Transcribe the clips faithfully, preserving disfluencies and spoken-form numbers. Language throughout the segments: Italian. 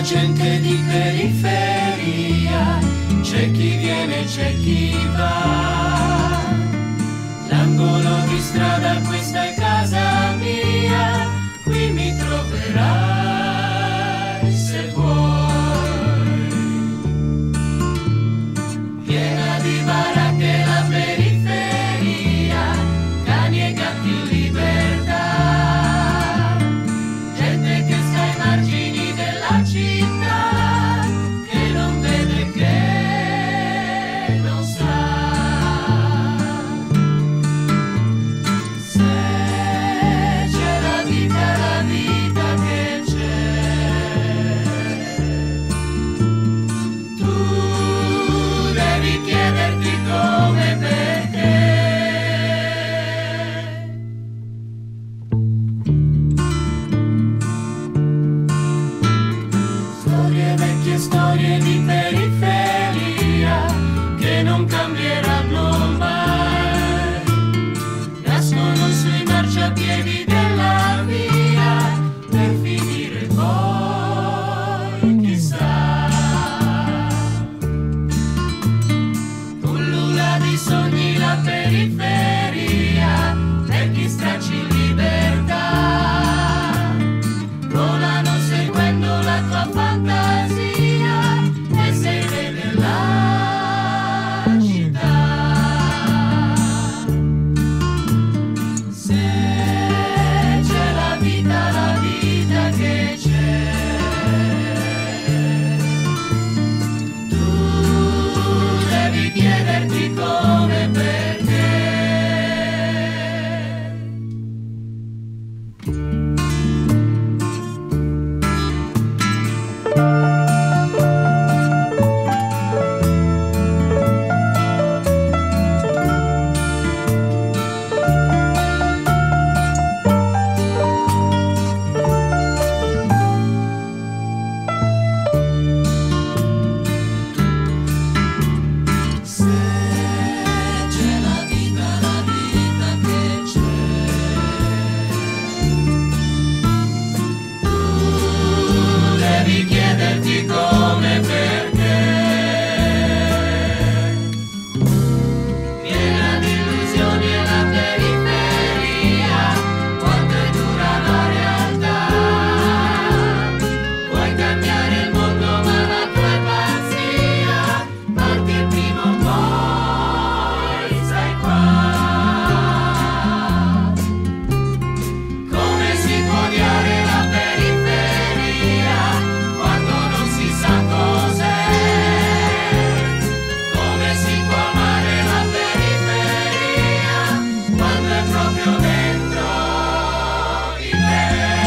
gente di periferia, c'è chi viene, c'è chi va. L'angolo di strada, questa è casa mia, qui mi troverai se vuoi. Piena di baracche la periferia, cani e gatti in libertà, gente che sta ai margini della città, che non vede, che non sa. Se c'è la vita, la vita che c'è, tu devi chiederti come e perché. Storie vecchie, storie di periferia che non cambieranno mai, nascono sui marciapiedi della via per finire poi chissà. Pullula di sogni la periferia per chi stracci in libertà, volano seguendo la tua fantasia e sei re della città. Se c'è la vita, la vita che c'è, tu devi chiederti come e perché. Se c'è la vita, la vita che c'è, tu devi chiederti come e perché. Piena di illusioni è la periferia, quanto è dura la realtà. Vuoi cambiare il mondo ma la tua è pazzia, parti e prima o poi sai qua. Come si può odiare la periferia quando non si sa cos'è? Come si può amare la periferia quando è proprio dentro di te?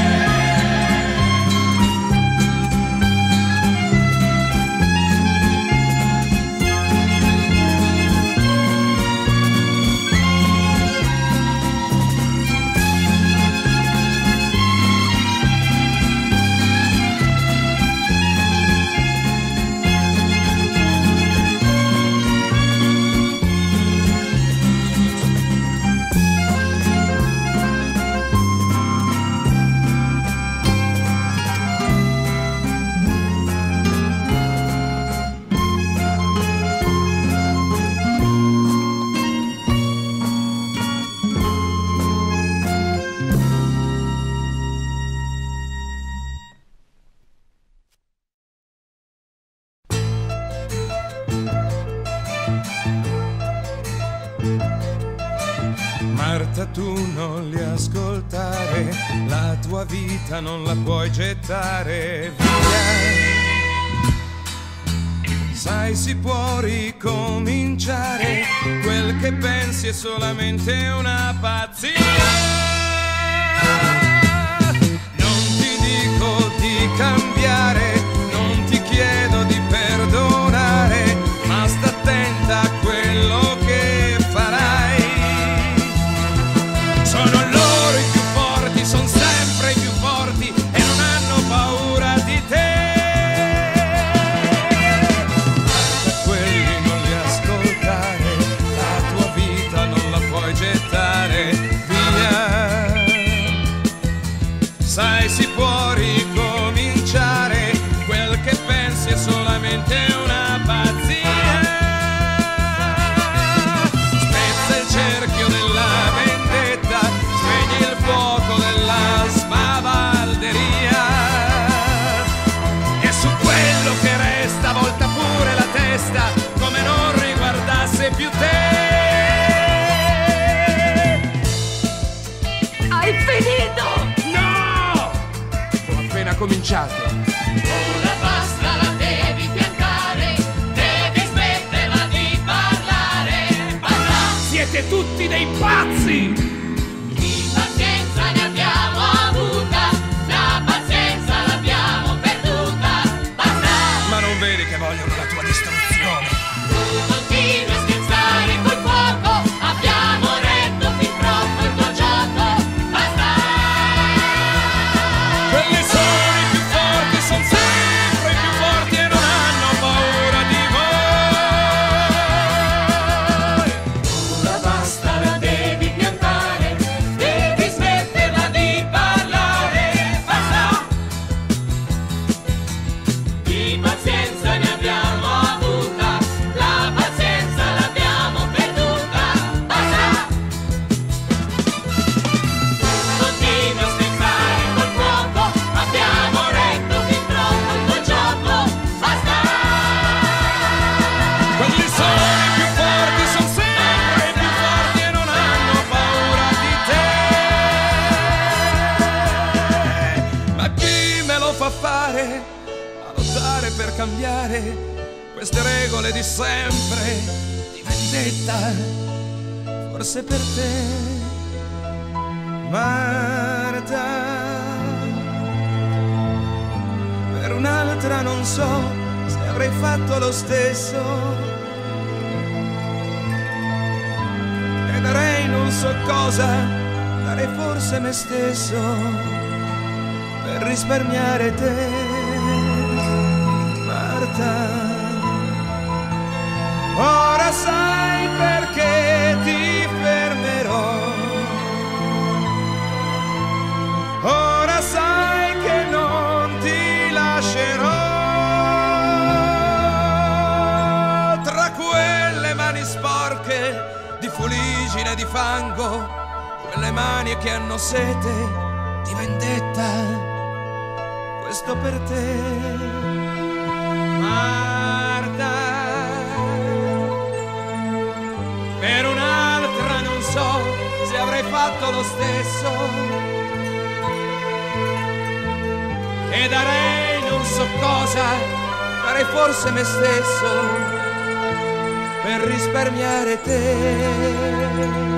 Marta, tu non li ascoltare, la tua vita non la puoi gettare via. Sai, si può ricominciare, quel che pensi è solamente una pazzia. Non ti dico di cambiare, non ti chiedo di perdonare, ma sta attenta a quello che farai. Sono loro i più forti, sono sempre i più forti e non hanno paura di te. Guarda, quelli non li ascoltare, la tua vita non la puoi gettare via. Sai, si può ricominciare, forse più te. Hai finito! No! Ho appena cominciato. Ora basta, la devi piantare, devi smetterla di parlare. Basta! Siete tutti dei pazzi! Di pazienza ne abbiamo avuta, la pazienza l'abbiamo perduta. Basta! Ma non vedi che vogliono la tua distruzione? Tu continui a scherzare col fuoco, abbiamo retto fin troppo il tuo gioco. Basta! Quelli sono i più forti, sono sempre i più forti e non hanno paura di voi. Ora basta, la devi piantare, devi smetterla di parlare. Basta! Di pazienza ne abbiamo avuta, la pazienza l'abbiamo perduta. Basta! Continua a scherzare col fuoco, abbiamo retto fin troppo il tuo gioco. Basta! Quelli sono i più forti, sono sempre i più forti e non hanno paura di te. Ma chi me lo fa fare a lottare per cambiare queste regole di sempre, di vendetta, forse per te, Marta. Per un'altra non so se avrei fatto lo stesso, e darei non so cosa, darei forse me stesso per risparmiare te, Marta. Ora sai perché ti fermerò, ora sai che non ti lascerò. Tra quelle mani sporche di fuliggine e di fango, quelle mani che hanno sete di vendetta, questo per te, Marta. Per un'altra non so se avrei fatto lo stesso, e darei non so cosa, darei forse me stesso per risparmiare te.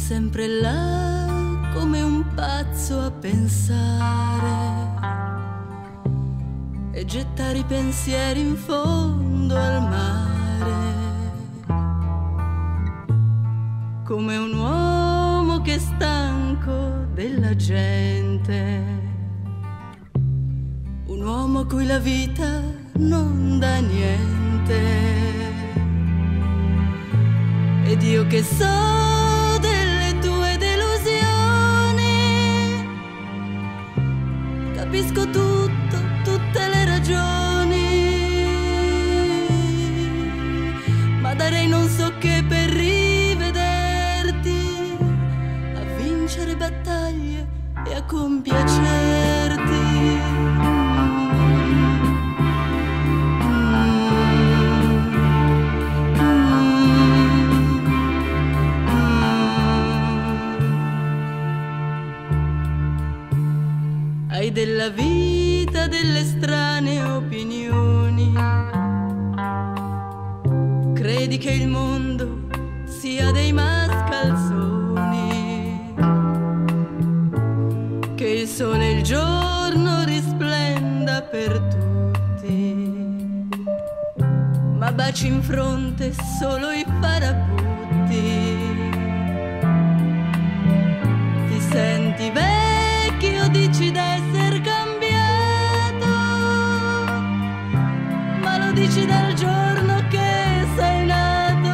sempre là come un pazzo a pensare e gettare i pensieri in fondo al mare, come un uomo che è stanco della gente, un uomo a cui la vita non dà niente. Ed io che so delle tue delusioni, capisco tutto, tutte le ragioni, ma darei non so che per rivederti, a vincere battaglie e a compiacerti. Hai della vita delle strane opinioni, credi che il mondo sia dei mascalzoni, che il sole e il giorno risplenda per tutti, ma baci in fronte solo i farabutti. Ti senti vecchio, dici d'esser cambiato, ma lo dici dal giorno che sei nato,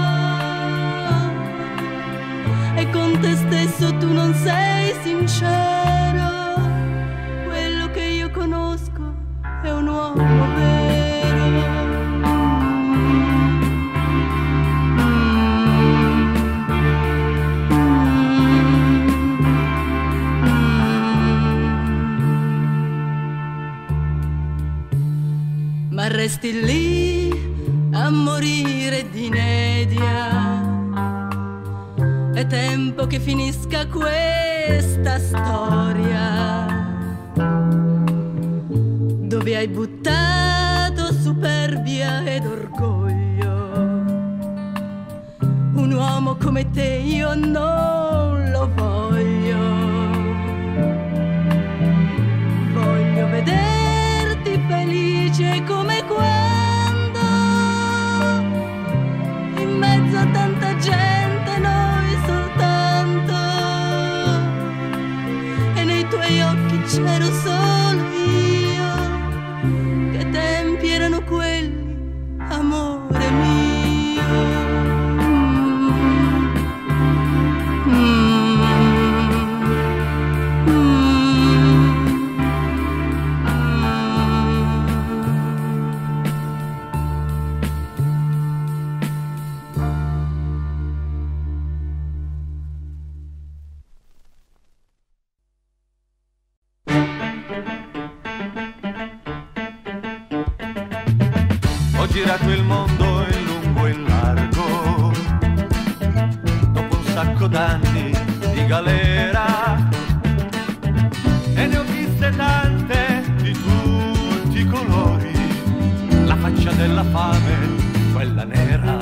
e con te stesso tu non sei sincero. Quello che io conosco è un uomo vero. Ma resti lì a morire di inedia. È tempo che finisca questa storia, dove hai buttato superbia ed orgoglio. Un uomo come te io non lo voglio. Voglio vederti felice come quando, in mezzo a tanta gente, noi soltanto, e nei tuoi occhi c'ero solo io. Che tempi erano quelli, amore mio. Ho girato il mondo in lungo e in largo, dopo un sacco d'anni di galera, e ne ho viste tante di tutti i colori, la faccia della fame, quella nera,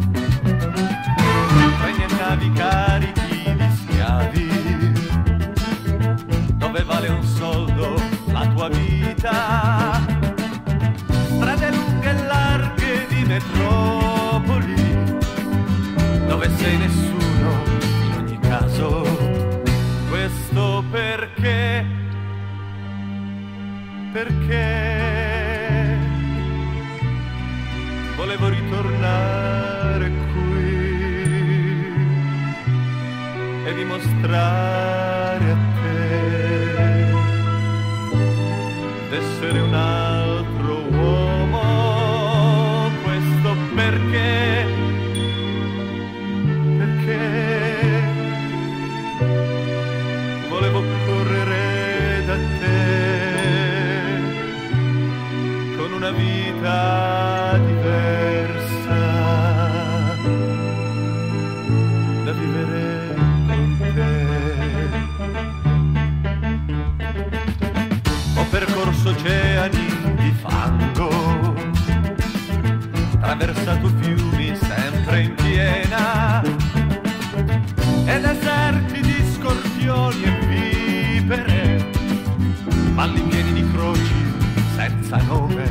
treni e navi carichi di schiavi, dove vale un soldo la tua vita, strade lunghe e larghe di metropoli, dove sei nessuno in ogni caso. Questo perché, perché volevo ritornare qui e dimostrare a te d'essere un altro uomo. Questo perché, perché volevo correre da te con una vita diversa da vivere con te. Ho percorso oceani di fango, attraversato fiumi sempre in piena, ed è senza nome.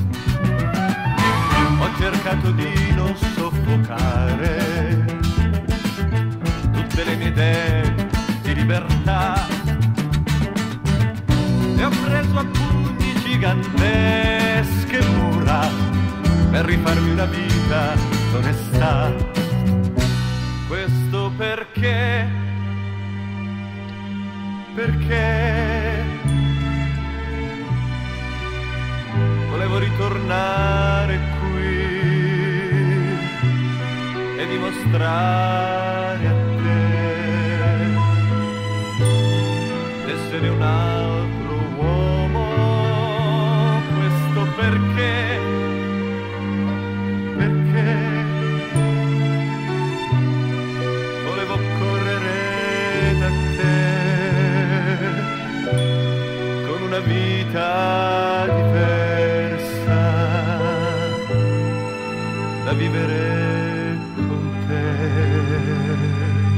Ho cercato di non soffocare tutte le mie idee di libertà e ho preso a pugni gigantesche mura per rifarmi una vita d'onestà. Questo perché, perché volevo ritornare qui e dimostrare a te d'essere un altro uomo. Questo perché, perché volevo correre da te con una vita diversa da vivere con te.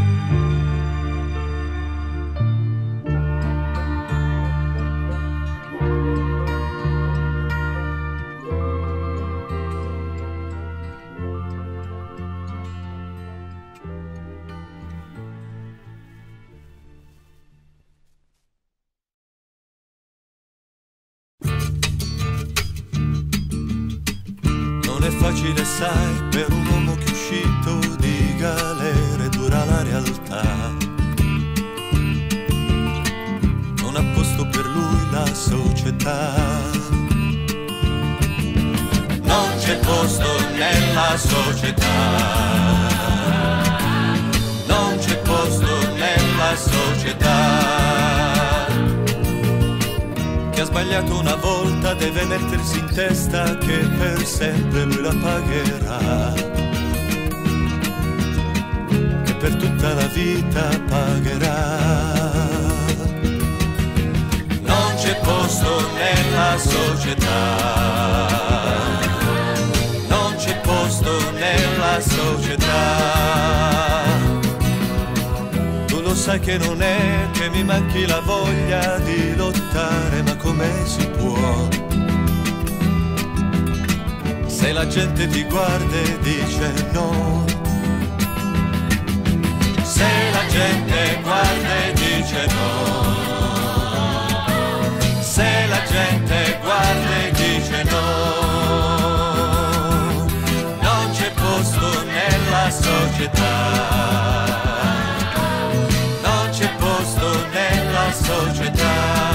Facile, sai, per un uomo che è uscito di galere, dura la realtà. Non ha posto per lui la società. Non c'è posto nella società. Non c'è posto nella società. Chi ha sbagliato una volta deve mettersi in testa che per sempre lui la pagherà, che per tutta la vita pagherà. Non c'è posto nella società. Non c'è posto nella società. Lo sai che non è che mi manchi la voglia di lottare, ma come si può? Se la gente ti guarda e dice no. Se la gente guarda e dice no. Se la gente guarda e dice no. Non c'è posto nella società. Nella società.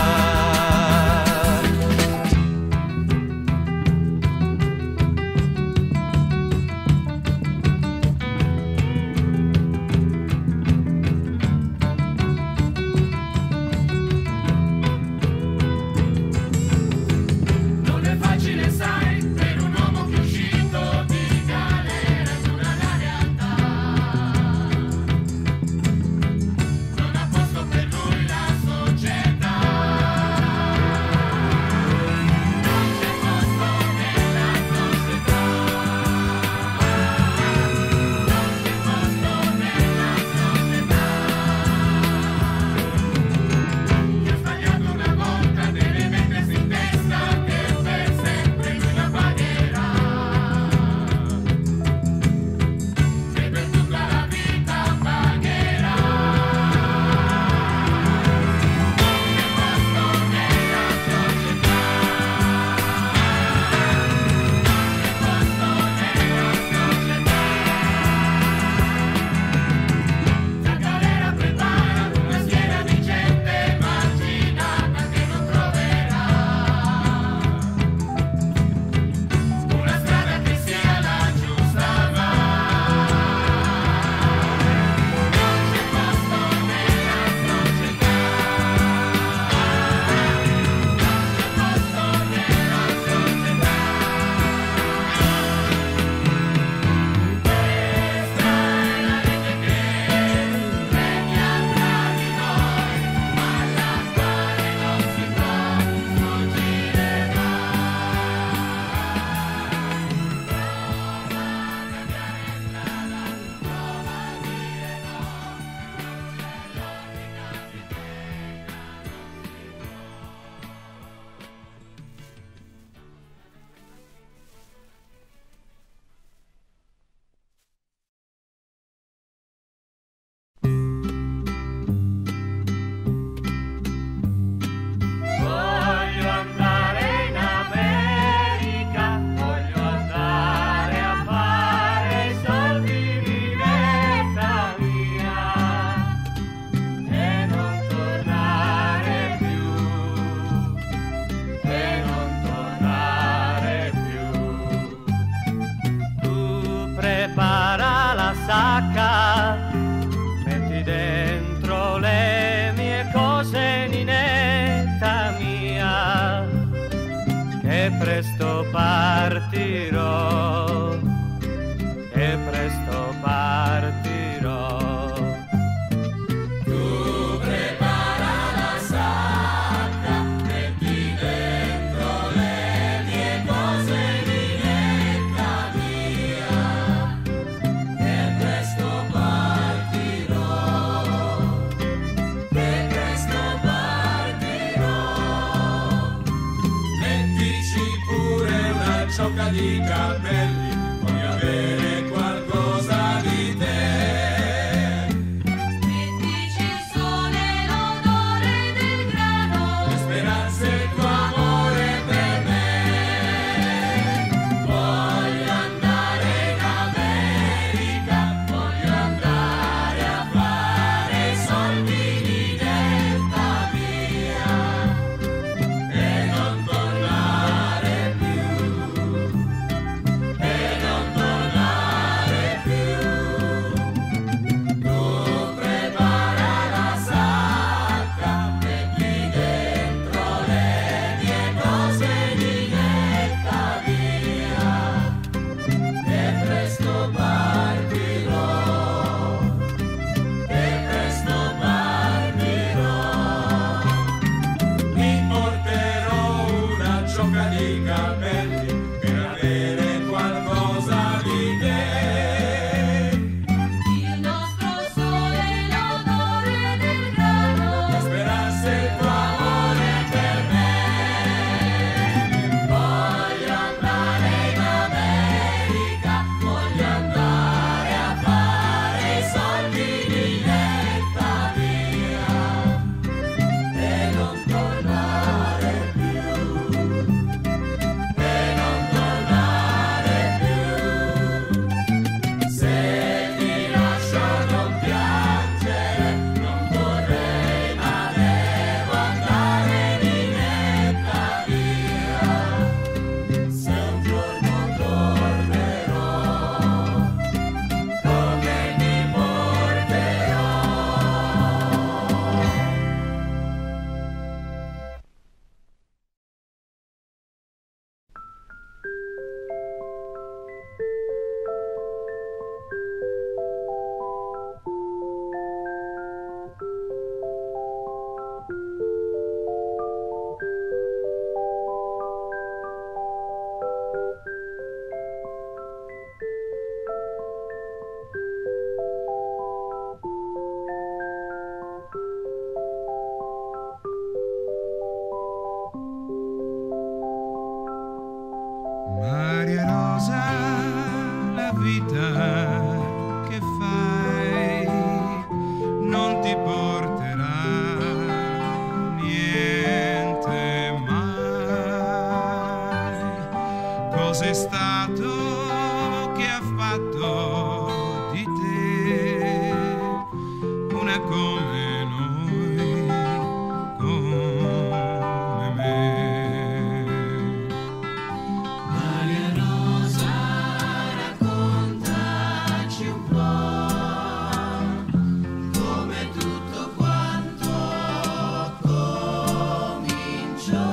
Non è facile, sai, per un uomo che è uscito di galera, dura la realtà. presto partirò, e presto partirò. Tu prepara la sacca, metti dentro le mie cose e diletta via, che presto partirò, che presto partirò. Mettici pure una ciocca di capelli, voglio avere qualcosa di te. Mettici il sole, l'odore del grano, Le speranze e il tuo amore per me. Voglio andare in America, voglio andare a fare soldi di delta via e non tornare più, e non tornare più. Tu prepara la sacca, metti dentro le mie cose e diletta via, che presto partirò, che presto partirò. Mi porterò una ciocca di capelli per avere qualcosa di te. il nostro sole, l'odore del grano, Le speranze e il tuo amore per me. Voglio andare in America, voglio andare a fare i soldi di delta via e non tornare più, e non tornare più. Se ti lascio non piangere, non vorrei, ma devo andare di netta via. Se un giorno tornerò, come mi porterò? Maria Rosa, la vita che fai non ti porterà niente mai. Cos'è stato che ha fatto di te una come noi, come me? Maria Rosa, raccontaci un po' come tutto quanto cominciò.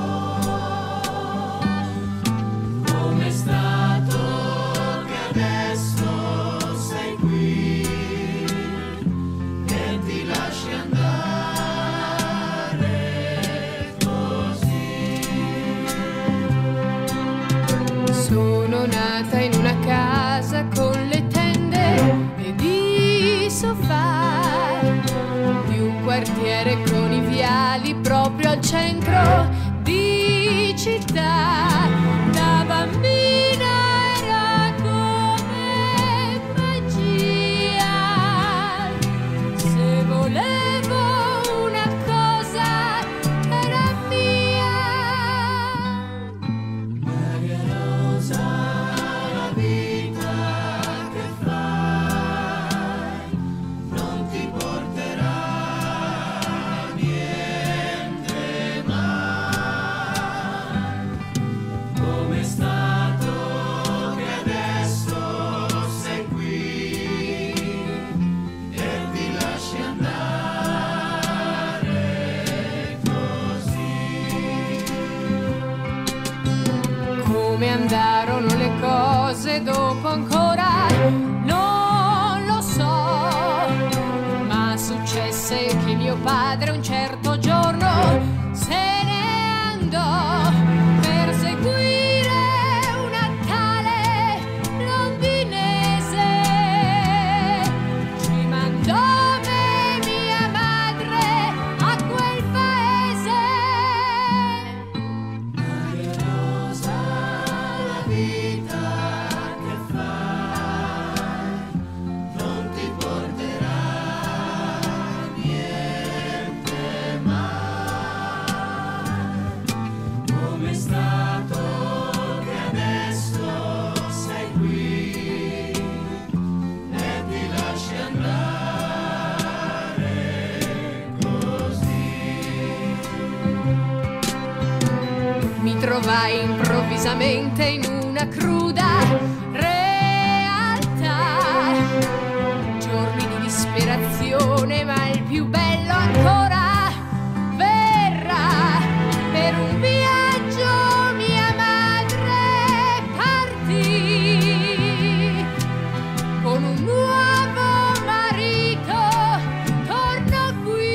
Com'è stato che adesso sei qui e ti lasci andare così? Sono nata in una casa con le tende ed i sofà di un quartiere con i viali proprio al centro di città. Da bambina era come magia. Se volevo una cosa era mia. Maria Rosa, la vita che fai non ti porterà niente mai. Trovai improvvisamente in una cruda realtà, giorni di disperazione, ma il più bello ancora verrà. Per un viaggio mia madre partì, con un nuovo marito torno qui.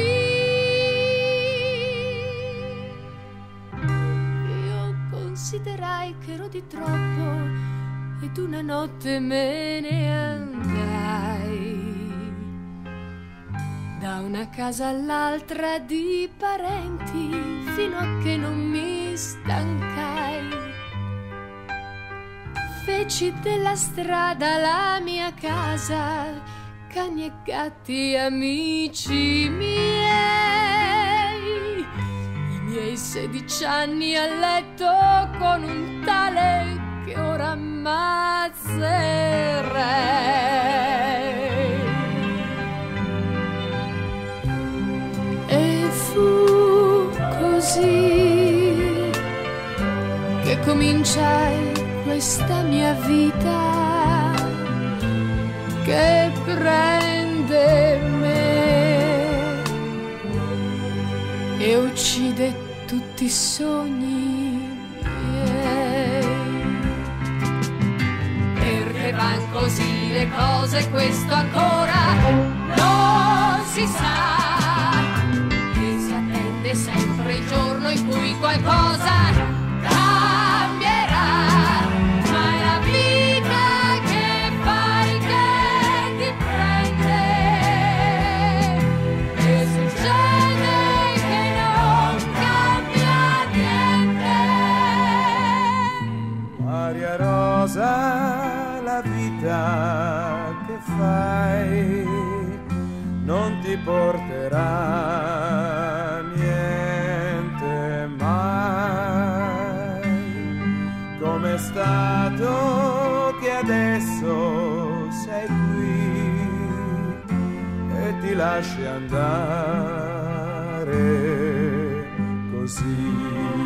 Considerai che ero di troppo ed una notte me ne andai da una casa all'altra di parenti fino a che non mi stancai. Feci della strada la mia casa, cani e gatti amici miei. I miei sedici anni a letto con un tale che ora ammazzerei. E fu così che cominciai questa mia vita che prende me e uccide tutti i sogni miei. Perché van così le cose, questo ancora non si sa, che si attende sempre il giorno in cui qualcosa cambierà. Ma è la vita che fai che ti prende e succede che non cambia niente. Maria Rosa, la vita che fai non ti porterà niente mai. Com'è stato che adesso sei qui e ti lasci andare così?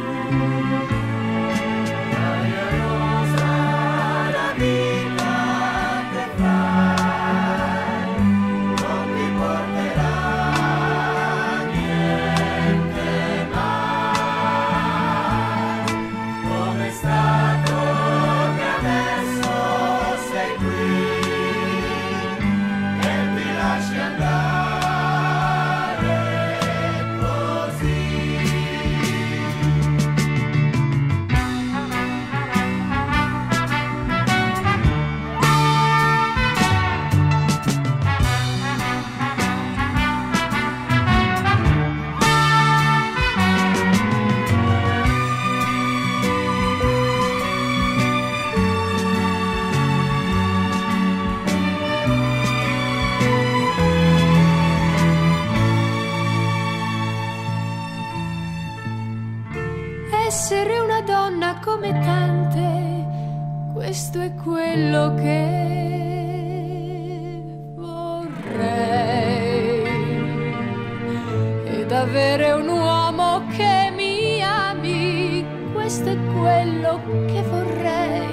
Essere una donna come tante, questo è quello che vorrei. Ed avere un uomo che mi ami, questo è quello che vorrei.